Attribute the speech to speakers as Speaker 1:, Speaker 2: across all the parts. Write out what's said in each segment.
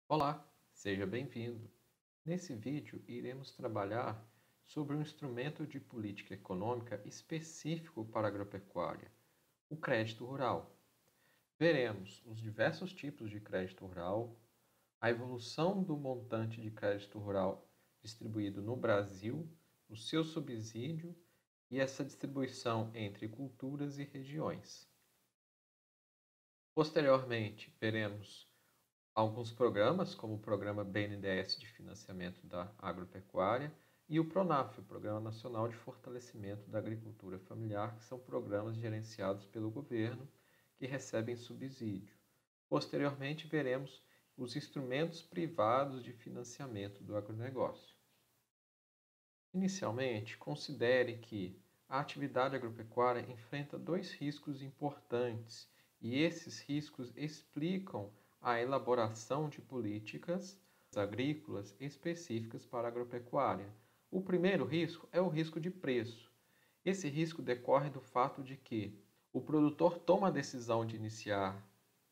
Speaker 1: Olá, seja bem-vindo. Nesse vídeo, iremos trabalhar sobre um instrumento de política econômica específico para a agropecuária, o crédito rural. Veremos os diversos tipos de crédito rural, a evolução do montante de crédito rural distribuído no Brasil, o seu subsídio e essa distribuição entre culturas e regiões. Posteriormente, veremos alguns programas, como o Programa BNDES de Financiamento da Agropecuária e o PRONAF, o Programa Nacional de Fortalecimento da Agricultura Familiar, que são programas gerenciados pelo governo que recebem subsídio. Posteriormente, veremos os instrumentos privados de financiamento do agronegócio. Inicialmente, considere que a atividade agropecuária enfrenta dois riscos importantes e esses riscos explicam a elaboração de políticas agrícolas específicas para a agropecuária. O primeiro risco é o risco de preço. Esse risco decorre do fato de que o produtor toma a decisão de iniciar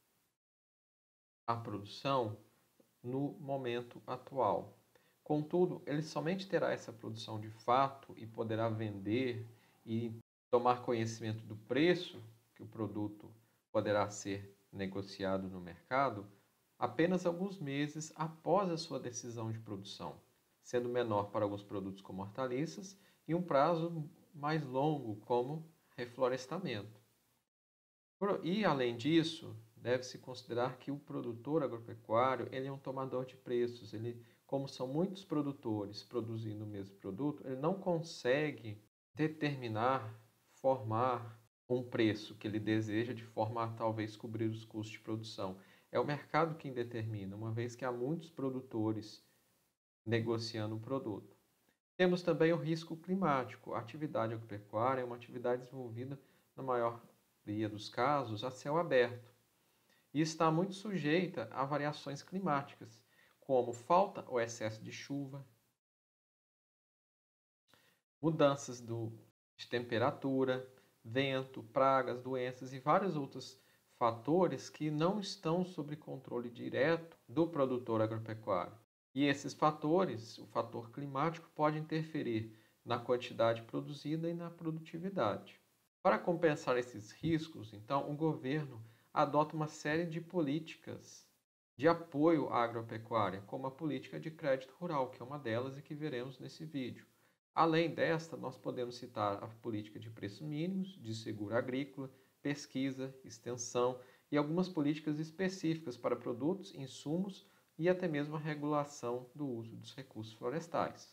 Speaker 1: a produção no momento atual. Contudo, ele somente terá essa produção de fato e poderá vender e tomar conhecimento do preço que o produto poderá ser negociado no mercado apenas alguns meses após a sua decisão de produção, sendo menor para alguns produtos como hortaliças e um prazo mais longo como reflorestamento. E, além disso, deve-se considerar que o produtor agropecuário ele é um tomador de preços. Ele, como são muitos produtores produzindo o mesmo produto, ele não consegue determinar, formar um preço que ele deseja de forma a talvez cobrir os custos de produção. É o mercado quem determina, uma vez que há muitos produtores negociando o produto. Temos também o risco climático. A atividade agropecuária é uma atividade desenvolvida, na maioria dos casos, a céu aberto e está muito sujeita a variações climáticas, como falta ou excesso de chuva, mudanças de temperatura, vento, pragas, doenças e vários outros fatores que não estão sob controle direto do produtor agropecuário. E esses fatores, o fator climático, pode interferir na quantidade produzida e na produtividade. Para compensar esses riscos, então, o governo adota uma série de políticas de apoio à agropecuária, como a política de crédito rural, que é uma delas e que veremos nesse vídeo. Além desta, nós podemos citar a política de preços mínimos, de seguro agrícola, pesquisa, extensão e algumas políticas específicas para produtos, insumos e até mesmo a regulação do uso dos recursos florestais.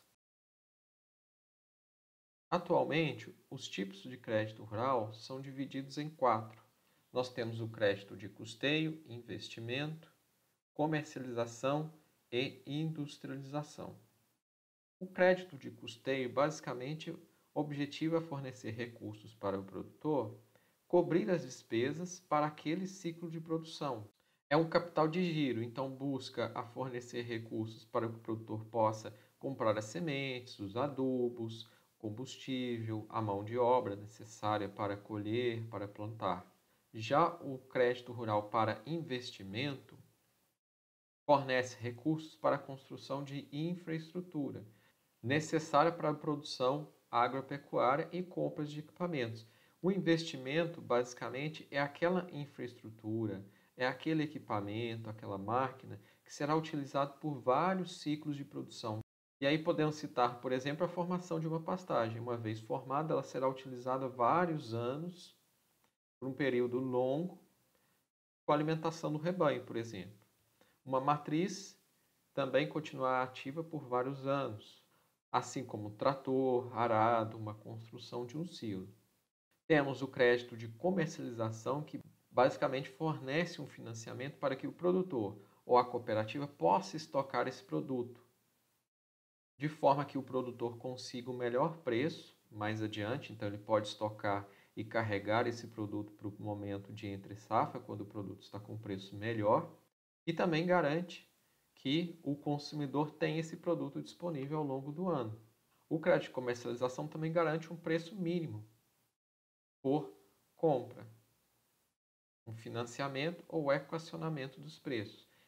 Speaker 1: Atualmente, os tipos de crédito rural são divididos em quatro. Nós temos o crédito de custeio, investimento, comercialização e industrialização. O crédito de custeio basicamente objetiva fornecer recursos para o produtor cobrir as despesas para aquele ciclo de produção. É um capital de giro, então busca a fornecer recursos para que o produtor possa comprar as sementes, os adubos, combustível, a mão de obra necessária para colher, para plantar. Já o crédito rural para investimento fornece recursos para a construção de infraestrutura necessária para a produção agropecuária e compras de equipamentos. O investimento, basicamente, é aquela infraestrutura, é aquele equipamento, aquela máquina que será utilizado por vários ciclos de produção. E aí podemos citar, por exemplo, a formação de uma pastagem. Uma vez formada, ela será utilizada vários anos, por um período longo, com a alimentação do rebanho, por exemplo. Uma matriz também continuará ativa por vários anos, assim como trator, arado, uma construção de um silo. Temos o crédito de comercialização, que basicamente fornece um financiamento para que o produtor ou a cooperativa possa estocar esse produto, de forma que o produtor consiga o melhor preço mais adiante, então ele pode estocar e carregar esse produto para o momento de entre safra, quando o produto está com preço melhor, e também garante que o consumidor tem esse produto disponível ao longo do ano. O crédito de comercialização também garante um preço mínimo por compra, um financiamento ou equacionamento dos preços.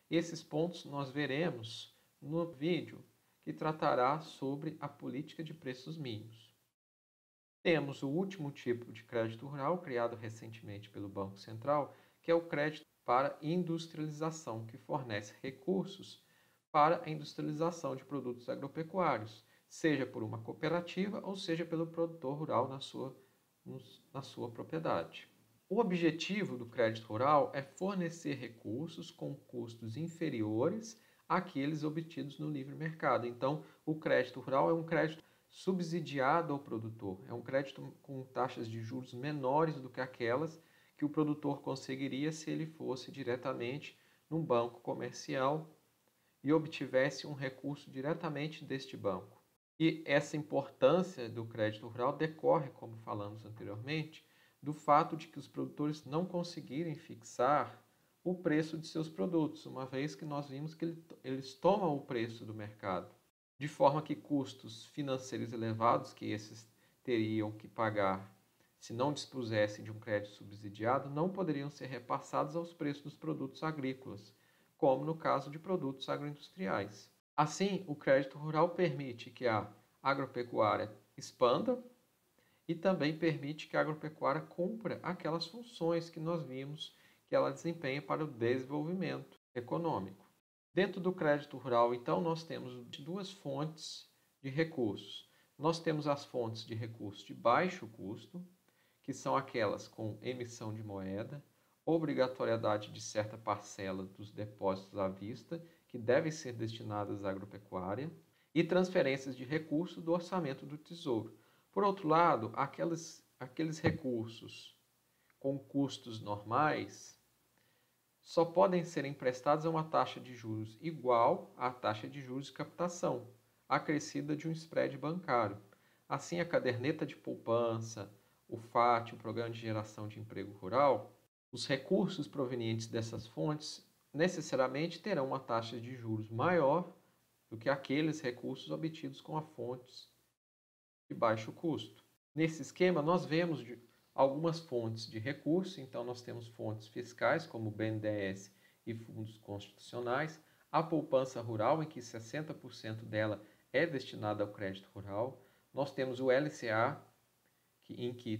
Speaker 1: Esses pontos nós veremos no vídeo que tratará sobre a política de preços mínimos. Temos o último tipo de crédito rural, criado recentemente pelo Banco Central, que é o crédito para industrialização, que fornece recursos para a industrialização de produtos agropecuários, seja por uma cooperativa ou seja pelo produtor rural na sua propriedade. O objetivo do crédito rural é fornecer recursos com custos inferiores àqueles obtidos no livre mercado. Então, o crédito rural é um crédito subsidiado ao produtor, é um crédito com taxas de juros menores do que aquelas que o produtor conseguiria se ele fosse diretamente num banco comercial e obtivesse um recurso diretamente deste banco. E essa importância do crédito rural decorre, como falamos anteriormente, do fato de que os produtores não conseguirem fixar o preço de seus produtos, uma vez que nós vimos que eles tomam o preço do mercado, de forma que custos financeiros elevados que esses teriam que pagar se não dispusessem de um crédito subsidiado não poderiam ser repassados aos preços dos produtos agrícolas, como no caso de produtos agroindustriais. Assim, o crédito rural permite que a agropecuária expanda e também permite que a agropecuária cumpra aquelas funções que nós vimos que ela desempenha para o desenvolvimento econômico. Dentro do crédito rural, então, nós temos duas fontes de recursos. Nós temos as fontes de recursos de baixo custo, que são aquelas com emissão de moeda, obrigatoriedade de certa parcela dos depósitos à vista, que devem ser destinadas à agropecuária, e transferências de recursos do orçamento do Tesouro. Por outro lado, aqueles recursos com custos normais só podem ser emprestados a uma taxa de juros igual à taxa de juros de captação, acrescida de um spread bancário. Assim, a caderneta de poupança, o FAT, o Programa de Geração de Emprego Rural, os recursos provenientes dessas fontes necessariamente terão uma taxa de juros maior do que aqueles recursos obtidos com as fontes de baixo custo. Nesse esquema, nós vemos algumas fontes de recurso, então nós temos fontes fiscais, como o BNDES e fundos constitucionais, a poupança rural, em que 60% dela é destinada ao crédito rural, nós temos o LCA, em que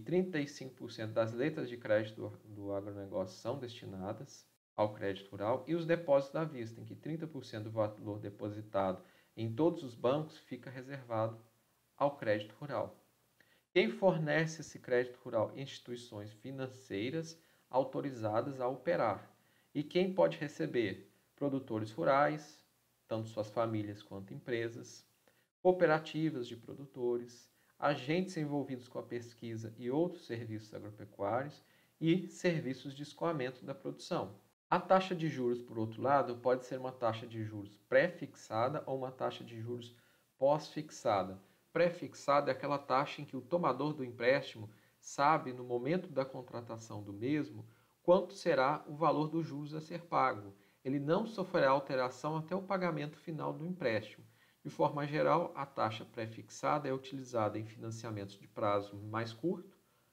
Speaker 1: 35% das letras de crédito do agronegócio são destinadas ao crédito rural, e os depósitos à vista, em que 30% do valor depositado em todos os bancos fica reservado ao crédito rural. Quem fornece esse crédito rural? Instituições financeiras autorizadas a operar. E quem pode receber? Produtores rurais, tanto suas famílias quanto empresas, cooperativas de produtores, agentes envolvidos com a pesquisa e outros serviços agropecuários e serviços de escoamento da produção. A taxa de juros, por outro lado, pode ser uma taxa de juros pré-fixada ou uma taxa de juros pós-fixada. Pré-fixada é aquela taxa em que o tomador do empréstimo sabe, no momento da contratação do mesmo, quanto será o valor dos juros a ser pago. Ele não sofrerá alteração até o pagamento final do empréstimo. De forma geral, a taxa pré-fixada é utilizada em financiamentos de prazo mais curto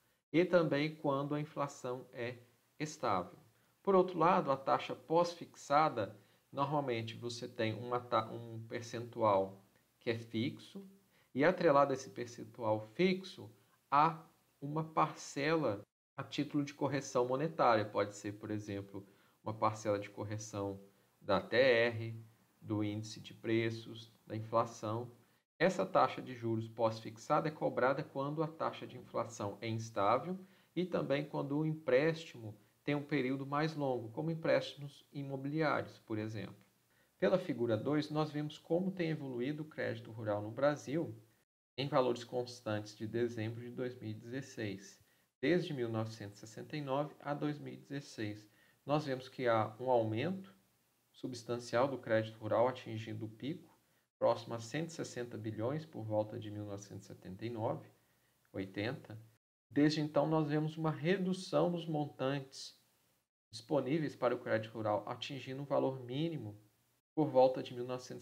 Speaker 1: e também quando a inflação é estável. Por outro lado, a taxa pós-fixada, normalmente você tem um percentual que é fixo, e atrelado a esse percentual fixo, há uma parcela a título de correção monetária. Pode ser, por exemplo, uma parcela de correção da TR, do índice de preços, da inflação. Essa taxa de juros pós-fixada é cobrada quando a taxa de inflação é instável e também quando o empréstimo tem um período mais longo, como empréstimos imobiliários, por exemplo. Pela figura 2, nós vemos como tem evoluído o crédito rural no Brasil em valores constantes de dezembro de 2016. Desde 1969 a 2016, nós vemos que há um aumento substancial do crédito rural atingindo o pico, próximo a 160 bilhões por volta de 1979, 80. Desde então, nós vemos uma redução dos montantes disponíveis para o crédito rural, atingindo um valor mínimo por volta de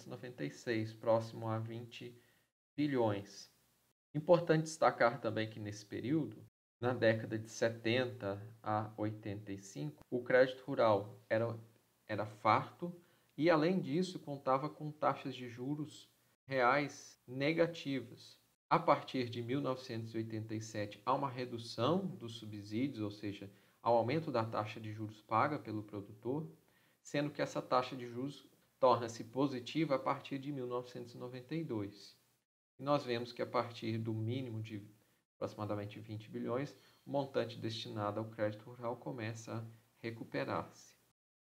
Speaker 1: 1996, próximo a 20 bilhões. Importante destacar também que nesse período, na década de 70 a 85, o crédito rural era farto e, além disso, contava com taxas de juros reais negativas. A partir de 1987, há uma redução dos subsídios, ou seja, ao aumento da taxa de juros paga pelo produtor, sendo que essa taxa de juros torna-se positiva a partir de 1992. E nós vemos que a partir do mínimo de aproximadamente 20 bilhões, o montante destinado ao crédito rural começa a recuperar-se.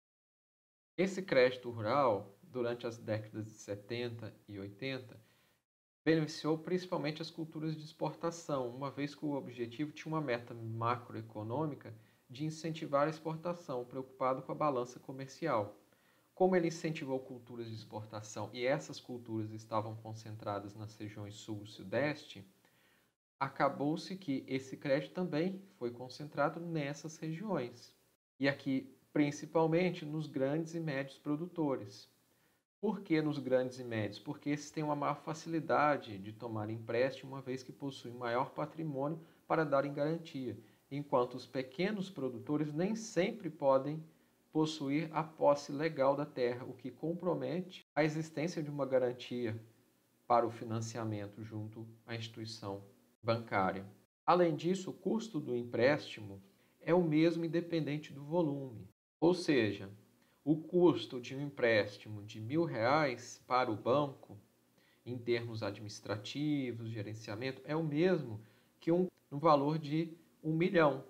Speaker 1: Esse crédito rural, durante as décadas de 70 e 80, beneficiou principalmente as culturas de exportação, uma vez que o objetivo tinha uma meta macroeconômica de incentivar a exportação, preocupado com a balança comercial. Como ele incentivou culturas de exportação e essas culturas estavam concentradas nas regiões sul e sudeste, acabou-se que esse crédito também foi concentrado nessas regiões. E aqui, principalmente, nos grandes e médios produtores. Por que nos grandes e médios? Porque esses têm uma maior facilidade de tomar empréstimo, uma vez que possuem maior patrimônio para dar em garantia, enquanto os pequenos produtores nem sempre podem possuir a posse legal da terra, o que compromete a existência de uma garantia para o financiamento junto à instituição bancária. Além disso, o custo do empréstimo é o mesmo independente do volume, ou seja, o custo de um empréstimo de R$ 1.000 para o banco, em termos administrativos, gerenciamento, é o mesmo que um valor de R$ 1.000.000.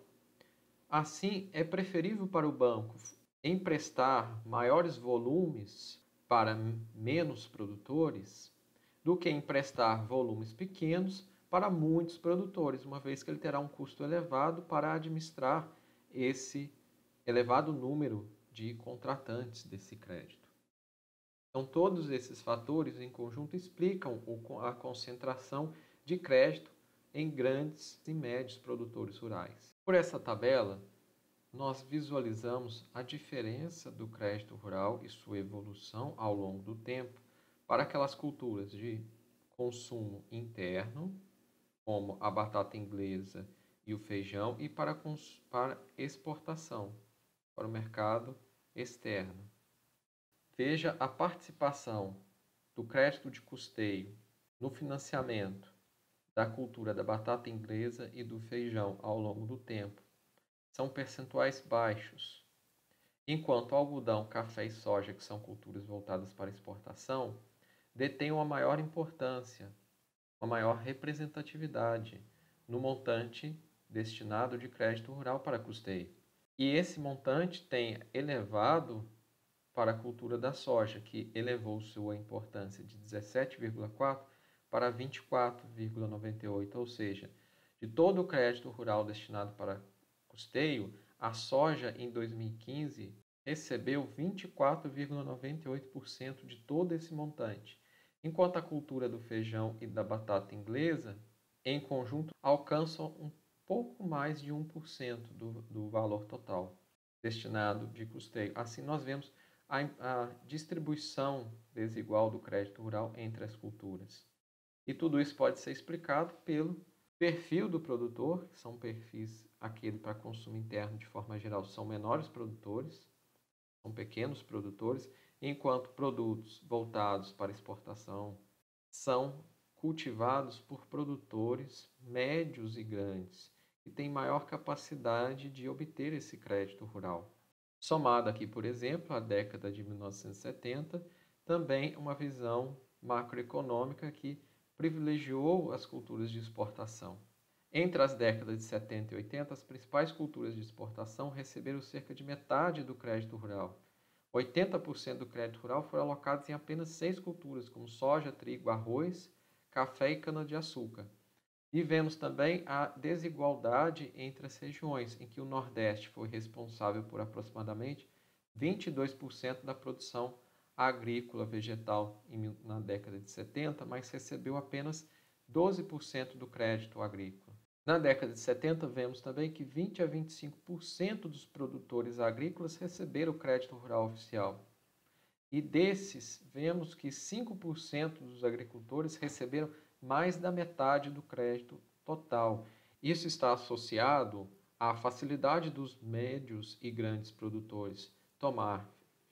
Speaker 1: Assim, é preferível para o banco emprestar maiores volumes para menos produtores do que emprestar volumes pequenos para muitos produtores, uma vez que ele terá um custo elevado para administrar esse elevado número de contratantes desse crédito. Então, todos esses fatores em conjunto explicam a concentração de crédito em grandes e médios produtores rurais. Por essa tabela, nós visualizamos a diferença do crédito rural e sua evolução ao longo do tempo para aquelas culturas de consumo interno, como a batata inglesa e o feijão, e para exportação, para o mercado externo. Veja a participação do crédito de custeio no financiamento da cultura da batata inglesa e do feijão ao longo do tempo. São percentuais baixos, enquanto algodão, café e soja, que são culturas voltadas para exportação, detêm uma maior importância, uma maior representatividade no montante destinado de crédito rural para custeio. E esse montante tem elevado para a cultura da soja, que elevou sua importância de 17,4 para 24,98, ou seja, de todo o crédito rural destinado para custeio, a soja em 2015 recebeu 24,98% de todo esse montante, enquanto a cultura do feijão e da batata inglesa, em conjunto, alcançam um pouco mais de 1% do valor total destinado de custeio. Assim, nós vemos a distribuição desigual do crédito rural entre as culturas. E tudo isso pode ser explicado pelo perfil do produtor, que são perfis, aquele para consumo interno de forma geral, são menores produtores, são pequenos produtores, enquanto produtos voltados para exportação são cultivados por produtores médios e grandes, que têm maior capacidade de obter esse crédito rural. Somado aqui, por exemplo, à década de 1970, também uma visão macroeconômica que privilegiou as culturas de exportação. Entre as décadas de 70 e 80, as principais culturas de exportação receberam cerca de metade do crédito rural. 80% do crédito rural foram alocados em apenas 6 culturas, como soja, trigo, arroz, café e cana-de-açúcar. E vemos também a desigualdade entre as regiões, em que o Nordeste foi responsável por aproximadamente 22% da produção agrícola vegetal na década de 70, mas recebeu apenas 12% do crédito agrícola. Na década de 70, vemos também que 20 a 25% dos produtores agrícolas receberam o crédito rural oficial. E desses, vemos que 5% dos agricultores receberam mais da metade do crédito total. Isso está associado à facilidade dos médios e grandes produtores tomar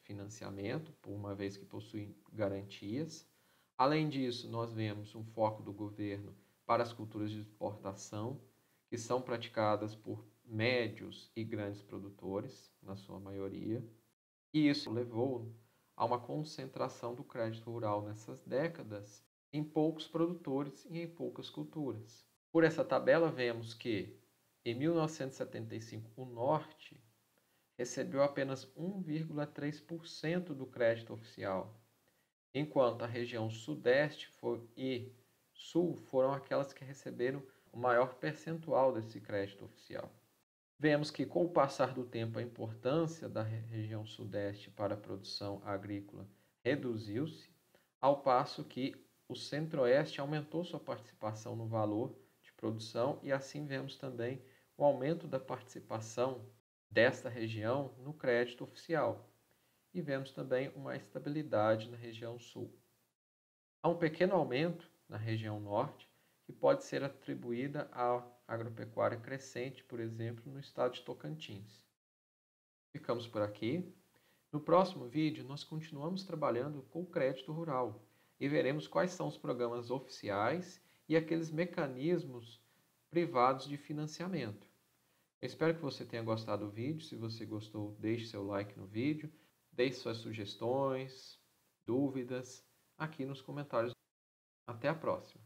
Speaker 1: financiamento, por uma vez que possuem garantias. Além disso, nós vemos um foco do governo para as culturas de exportação, que são praticadas por médios e grandes produtores, na sua maioria. E isso levou a uma concentração do crédito rural nessas décadas em poucos produtores e em poucas culturas. Por essa tabela, vemos que em 1975 o Norte recebeu apenas 1,3% do crédito oficial, enquanto a região Sudeste e Sul foram aquelas que receberam o maior percentual desse crédito oficial. Vemos que, com o passar do tempo, a importância da região Sudeste para a produção agrícola reduziu-se, ao passo que o Centro-Oeste aumentou sua participação no valor de produção e assim vemos também o aumento da participação desta região no crédito oficial. E vemos também uma estabilidade na região Sul. Há um pequeno aumento na região Norte, que pode ser atribuída à agropecuária crescente, por exemplo, no estado de Tocantins. Ficamos por aqui. No próximo vídeo, nós continuamos trabalhando com o crédito rural e veremos quais são os programas oficiais e aqueles mecanismos privados de financiamento. Eu espero que você tenha gostado do vídeo. Se você gostou, deixe seu like no vídeo, deixe suas sugestões, dúvidas aqui nos comentários. Até a próxima!